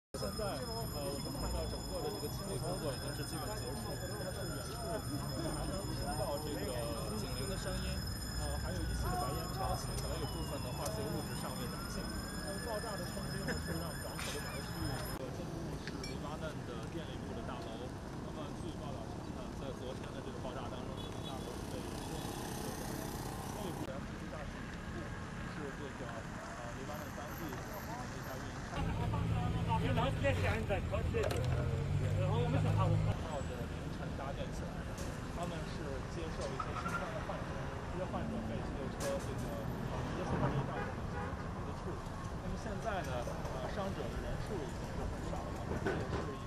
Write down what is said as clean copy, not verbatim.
现在我们看到整个的这个清理工作已经是基本结束，但是远处我们还能听到这个警铃的声音，还有一些的白烟飘起，可能有部分的化学物质尚未燃尽。爆炸的瞬间呢，是让港口的整个区域，这部是黎巴嫩的电力部的大楼。那么据报道称呢，在昨天的这个爆炸当中，这个大楼是被内部的地下室是这个黎巴嫩当地这家运营商。然后我们是号的凌晨搭建起来的，他们是接受一些新冠的患者，这些患者被这个车直接送到医院进行紧急的处理。那么现在呢，伤者的人数已经是很少了，也是